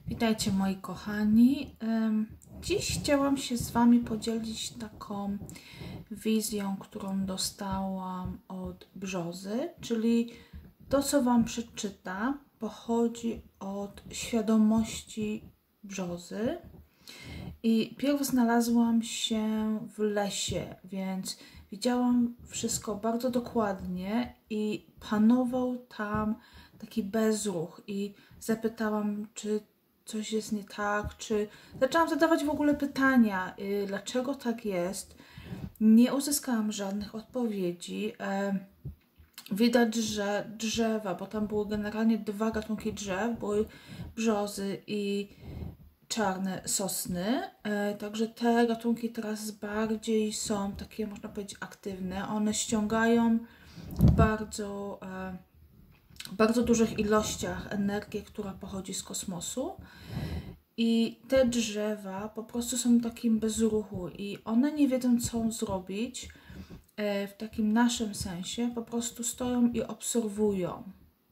Witajcie moi kochani. Dziś chciałam się z Wami podzielić taką wizją, którą dostałam od Brzozy, czyli to, co Wam przeczyta, pochodzi od świadomości Brzozy. I pierw znalazłam się w lesie, więc widziałam wszystko bardzo dokładnie i panował tam taki bezruch i zapytałam, czy coś jest nie tak, czy zaczęłam zadawać w ogóle pytania, dlaczego tak jest. Nie uzyskałam żadnych odpowiedzi. Widać, że drzewa, bo tam były generalnie dwa gatunki drzew, były brzozy i czarne sosny, także te gatunki teraz bardziej są takie, można powiedzieć, aktywne. One ściągają bardzo, bardzo dużych ilościach energię, która pochodzi z kosmosu. I te drzewa po prostu są w takim bezruchu i one nie wiedzą, co zrobić w takim naszym sensie. Po prostu stoją i obserwują.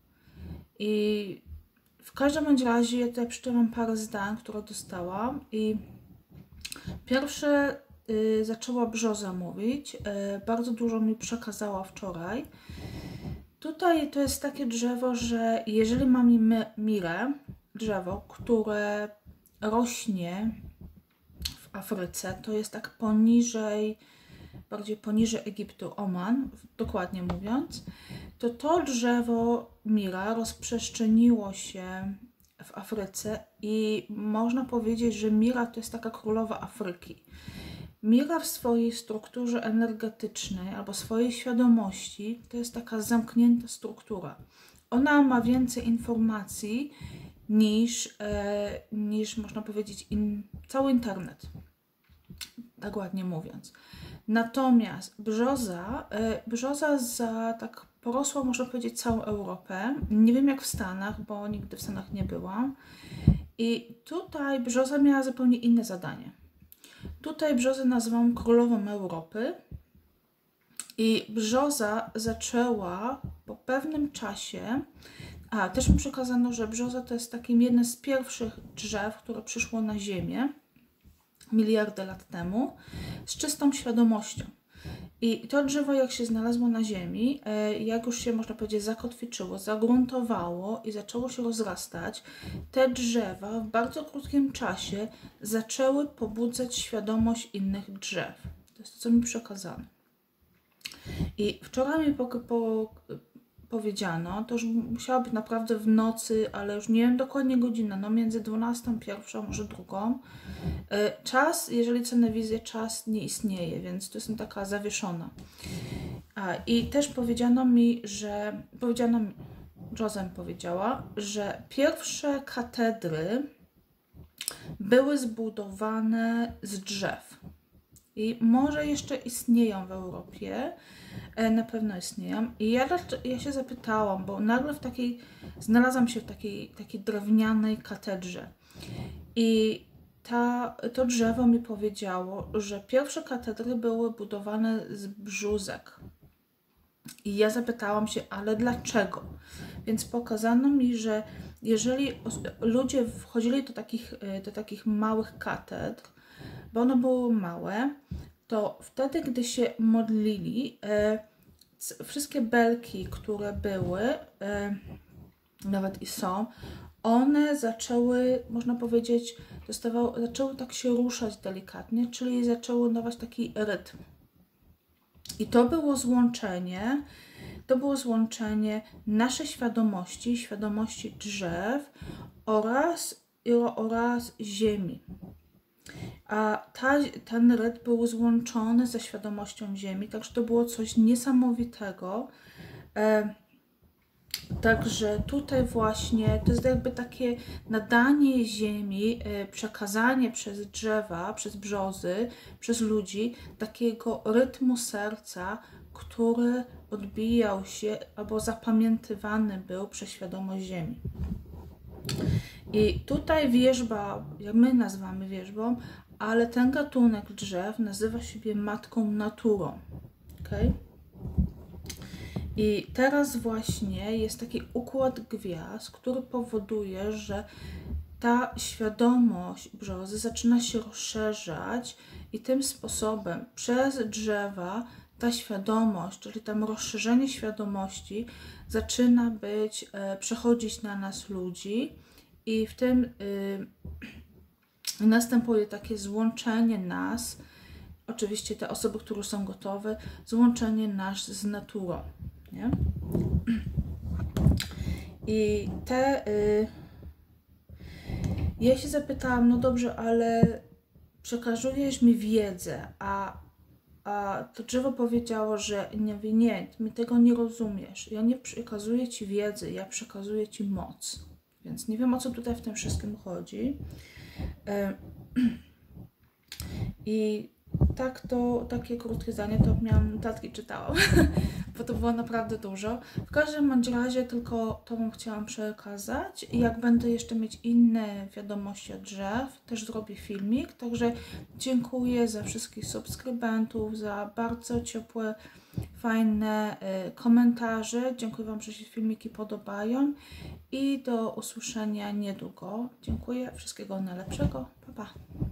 I w każdym bądź razie ja tutaj przeczytam parę zdań, które dostałam i pierwsze zaczęła Brzoza mówić, bardzo dużo mi przekazała wczoraj. Tutaj to jest takie drzewo, że jeżeli mamy mirę, drzewo, które rośnie w Afryce, to jest tak poniżej, bardziej poniżej Egiptu, Oman, dokładnie mówiąc, to drzewo mira rozprzestrzeniło się w Afryce i można powiedzieć, że mira to jest taka królowa Afryki. Mira w swojej strukturze energetycznej albo swojej świadomości to jest taka zamknięta struktura. Ona ma więcej informacji niż można powiedzieć cały internet, tak ładnie mówiąc. Natomiast Brzoza tak porosła, można powiedzieć, całą Europę. Nie wiem jak w Stanach, bo nigdy w Stanach nie byłam. I tutaj Brzoza miała zupełnie inne zadanie. Tutaj Brzozę nazywam królową Europy. I Brzoza zaczęła po pewnym czasie... też mi przekazano, że Brzoza to jest takim jednym z pierwszych drzew, które przyszło na Ziemię miliardy lat temu z czystą świadomością. I to drzewo, jak się znalazło na ziemi, jak już się, można powiedzieć, zakotwiczyło, zagruntowało i zaczęło się rozrastać, te drzewa w bardzo krótkim czasie zaczęły pobudzać świadomość innych drzew. To jest to, co mi przekazano. I wczoraj mi powiedziano, to już musiało być naprawdę w nocy, ale już nie wiem dokładnie godzina, no między 12, 1, może 2. Czas, jeżeli cenę wizję, czas nie istnieje, więc to jestem taka zawieszona. I też powiedziano mi, Brzoza mi powiedziała, że pierwsze katedry były zbudowane z drzew. I może jeszcze istnieją w Europie, na pewno istnieją. I ja się zapytałam, bo nagle znalazłam się w takiej drewnianej katedrze. I to drzewo mi powiedziało, że pierwsze katedry były budowane z brzózek. I ja zapytałam się, ale dlaczego? Więc pokazano mi, że jeżeli ludzie wchodzili do takich małych katedr, bo one były małe, to wtedy, gdy się modlili, wszystkie belki, które były, nawet i są, one zaczęły, można powiedzieć, zaczęły tak się ruszać delikatnie, czyli zaczęły dawać taki rytm. I to było złączenie naszej świadomości drzew oraz ziemi. A ten rytm był złączony ze świadomością ziemi, także to było coś niesamowitego. Także tutaj właśnie to jest jakby takie nadanie ziemi, przekazanie przez drzewa, przez brzozy, przez ludzi takiego rytmu serca, który odbijał się albo zapamiętywany był przez świadomość ziemi. I tutaj wierzba, jak my nazywamy wierzbą, ale ten gatunek drzew nazywa siebie matką naturą. Okay? I teraz właśnie jest taki układ gwiazd, który powoduje, że ta świadomość brzozy zaczyna się rozszerzać i tym sposobem przez drzewa ta świadomość, czyli tam rozszerzenie świadomości zaczyna przechodzić na nas ludzi i w tym następuje takie złączenie nas, oczywiście te osoby, które są gotowe, złączenie nas z naturą, nie? I ja się zapytałam, no dobrze, ale przekazujesz mi wiedzę, a to drzewo powiedziało, że nie, my tego nie rozumiesz. Ja nie przekazuję ci wiedzy, ja przekazuję ci moc. Więc nie wiem, o co tutaj w tym wszystkim chodzi. I takie krótkie zdanie, to miałam notatki, czytałam, bo to było naprawdę dużo. W każdym bądź razie tylko to wam chciałam przekazać. I jak będę jeszcze mieć inne wiadomości od drzew, też zrobię filmik. Także dziękuję za wszystkich subskrybentów, za bardzo ciepłe, fajne komentarze. Dziękuję wam, że się filmiki podobają i do usłyszenia niedługo. Dziękuję, wszystkiego najlepszego. Pa, pa.